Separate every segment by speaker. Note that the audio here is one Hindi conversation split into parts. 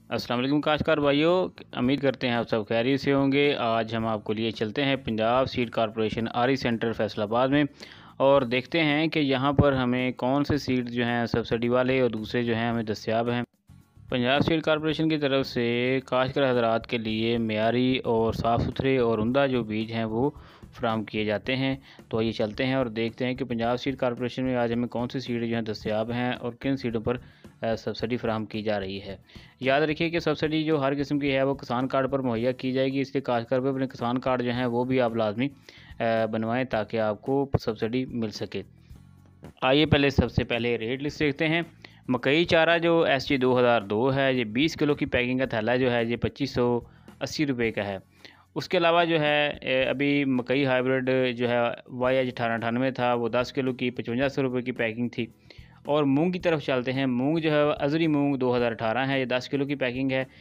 Speaker 1: अस्सलाम वालेकुम काश्तकार भाइयों, उम्मीद करते हैं आप सब खैरियत से होंगे। आज हम आपको लिए चलते हैं Punjab seed corporation AARI centre Faisalabad में और देखते हैं कि यहाँ पर हमें कौन से सीड जो हैं सब्सिडी वाले और दूसरे जो हैं हमें दस्तियाब हैं। पंजाब सीड कॉरपोरेशन की तरफ से काश्तकार हज़रात के लिए मेयारी और साफ़ सुथरे और उम्दा जो बीज हैं वो फ्राहम किए जाते हैं। तो आइए चलते हैं और देखते हैं कि पंजाब सीड कॉरपोरेशन में आज हमें कौन सी सीड जो हैं दस्तियाब हैं और किन सीडों पर सब्सिडी फ्राहम की जा रही है। याद रखिए कि सब्सिडी जो हर किस्म की है वो किसान कार्ड पर मुहैया की जाएगी, इसलिए काश्तकार पर अपने किसान कार्ड जो हैं वो भी आप लाजमी बनवाएँ ताकि आपको सब्सिडी मिल सके। आइए सबसे पहले रेट लिस्ट देखते हैं। मकई चारा जो SG 2002 है, ये 20 किलो की पैकिंग का थैला जो है ये 2580 रुपये का है। उसके अलावा जो है अभी मकई हाइब्रिड जो है YH 1898 था, वो 10 किलो की 5500 रुपये की पैकिंग थी। और मूंग की तरफ चलते हैं। मूंग जो है अज़री मूंग 2018 है, ये 10 किलो की पैकिंग है।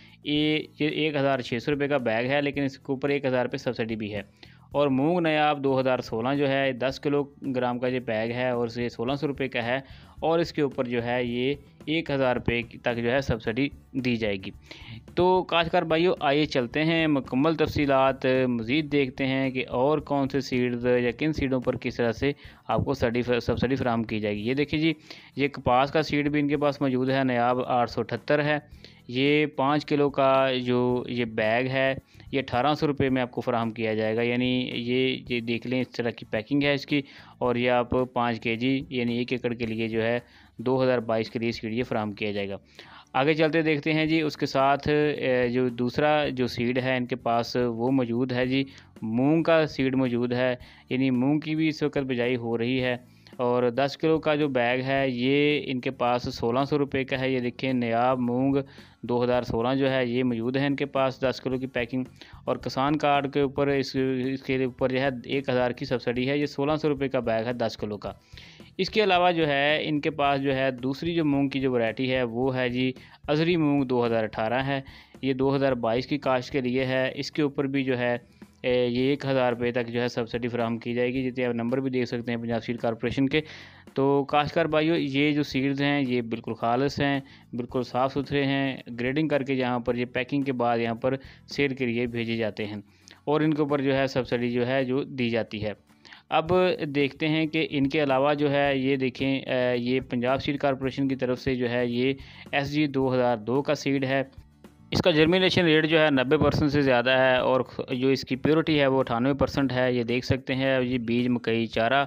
Speaker 1: ये 1600 रुपये का बैग है, लेकिन इसके ऊपर 1000 रुपये सब्सिडी भी है। और मूंग नायाब 2016 जो है 10 किलोग्राम का ये बैग है और ये 1600 रुपये का है और इसके ऊपर जो है ये 1000 रुपये तक जो है सब्सिडी दी जाएगी। तो काश्तकार भाइयों, आइए चलते हैं मुकम्मल तफसीलात मज़ीद देखते हैं कि और कौन से सीड्स या किन सीडों पर किस तरह से आपको सब्सिडी फ्राहम की जाएगी। ये देखिए जी, ये कपास का सीड भी इनके पास मौजूद है, नायाब 878 है। ये 5 किलो का जो ये बैग है ये 1800 रुपये में आपको फ़राहम किया जाएगा। यानी ये देख लें, इस तरह की पैकिंग है इसकी। और ये आप 5 केजी यानी 1 एकड़ के लिए जो है 2022 के लिए सीड ये फ़राहम किया जाएगा। आगे चलते देखते हैं जी, उसके साथ जो दूसरा जो सीड है इनके पास वो मौजूद है जी, मूंग का सीड मौजूद है। यानी मूंग की भी इस वक्त बिजाई हो रही है और 10 किलो का जो बैग है ये इनके पास 1600 रुपये का है। ये देखिए, नायाब मूंग 2016 जो है ये मौजूद है इनके पास 10 किलो की पैकिंग। और किसान कार्ड के ऊपर इसके ऊपर जो है 1000 की सब्सिडी है। ये 1600 रुपये का बैग है 10 किलो का। इसके अलावा जो है इनके पास जो है दूसरी जो मूंग की जो वैरायटी है वो है जी अज़री मूंग 2018 है। ये 2022 की काश्त के लिए है। इसके ऊपर भी जो है ये 1000 रुपये तक जो है सब्सिडी फ्राहम की जाएगी। जितने आप नंबर भी देख सकते हैं पंजाब सीड कॉरपोरेशन के। तो काश्तकार भाइयों, ये जो सीड्स हैं ये बिल्कुल खालिस हैं, बिल्कुल साफ़ सुथरे हैं। ग्रेडिंग करके यहाँ पर ये पैकिंग के बाद यहाँ पर सेल के लिए भेजे जाते हैं और इनके ऊपर जो है सब्सिडी जो है जो दी जाती है। अब देखते हैं कि इनके अलावा जो है ये देखें, ये पंजाब सीड कॉरपोरेशन की तरफ से जो है ये SG 2002 का सीड है। इसका जर्मिनेशन रेट जो है 90% से ज़्यादा है और जो इसकी प्योरिटी है वो 98% है। ये देख सकते हैं, ये बीज मकई चारा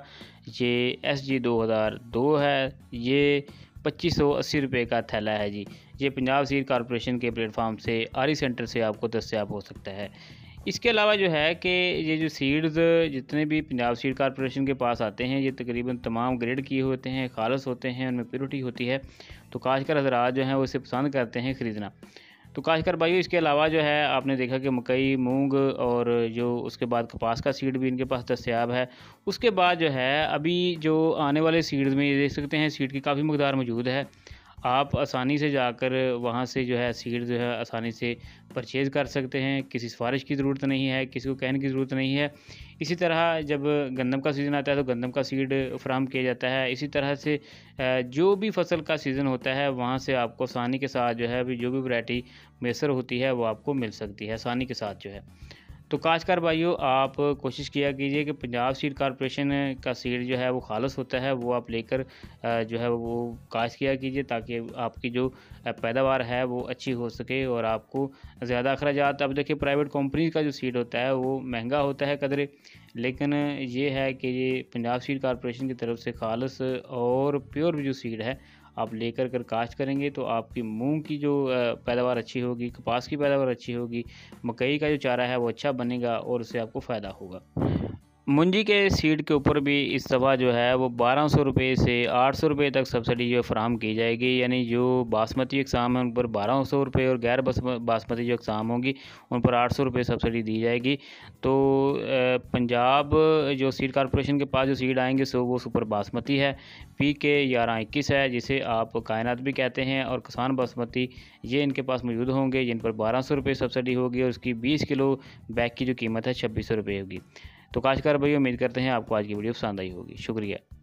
Speaker 1: ये SG 2002 है। ये 2580 रुपये का थैला है जी। ये पंजाब सीड कॉरपोरेशन के प्लेटफॉर्म से आरी सेंटर से आपको दस्तयाब हो सकता है। इसके अलावा जो है कि ये जो सीड्स जितने भी पंजाब सीड कॉरपोरेशन के पास आते हैं ये तकरीबन तमाम ग्रेड किए होते हैं, खालस होते हैं, उनमें प्योरिटी होती है। तो काश्तकार हज़रात जो हैं वो इसे पसंद करते हैं ख़रीदना। तो काश्तकार भाइयों, इसके अलावा जो है आपने देखा कि मकई, मूंग और जो उसके बाद कपास का सीड भी इनके पास दस्तयाब है। उसके बाद जो है अभी जो आने वाले सीड्स में ये देख सकते हैं सीड की काफ़ी मकदार मौजूद है। आप आसानी से जाकर वहाँ से जो है सीड जो है आसानी से परचेज़ कर सकते हैं। किसी सिफारिश की ज़रूरत नहीं है, किसी को कहने की ज़रूरत नहीं है। इसी तरह जब गंदम का सीज़न आता है तो गंदम का सीड फ्राहम किया जाता है। इसी तरह से जो भी फसल का सीज़न होता है वहाँ से आपको आसानी के साथ जो है अभी जो भी वैरायटी मैसर होती है वो आपको मिल सकती है आसानी के साथ जो है। तो काश्तकार भाइयों, आप कोशिश किया कीजिए कि पंजाब सीड कॉरपोरेशन का सीड जो है वो खालस होता है वो आप लेकर जो है वो काश्त किया कीजिए ताकि आपकी जो पैदावार है वो अच्छी हो सके और आपको ज़्यादा अखराजात। अब देखिए, प्राइवेट कंपनीज का जो सीड होता है वो महंगा होता है कदरे, लेकिन ये है कि ये पंजाब सीड कॉरपोरेशन की तरफ से खालस और प्योर जो सीड है आप लेकर काश्त करेंगे तो आपकी मूंग की जो पैदावार अच्छी होगी, कपास की पैदावार अच्छी होगी, मकई का जो चारा है वो अच्छा बनेगा और उससे आपको फ़ायदा होगा। मुंजी के सीड के ऊपर भी इस दफ़ा जो है वो 1200 रुपये से 800 रुपये तक सब्सिडी जो फ़राहम की जाएगी। यानी जो बासमती अक़साम है उन पर 1200 रुपये और गैर बासमती जो अक़साम होंगी उन पर 800 रुपये सब्सिडी दी जाएगी। तो पंजाब जो सीड कॉरपोरेशन के पास जो सीड आएंगे वो सुपर बासमती है, PK 1121 है जिसे आप कायनात भी कहते हैं, और किसान बासमती ये इनके पास मौजूद होंगे जिन पर 1200 रुपये सब्सिडी होगी और उसकी 20 किलो बैग की जो कीमत है 2600 रुपये होगी। तो काश्तकार भाई, उम्मीद करते हैं आपको आज की वीडियो पसंद आई होगी। शुक्रिया।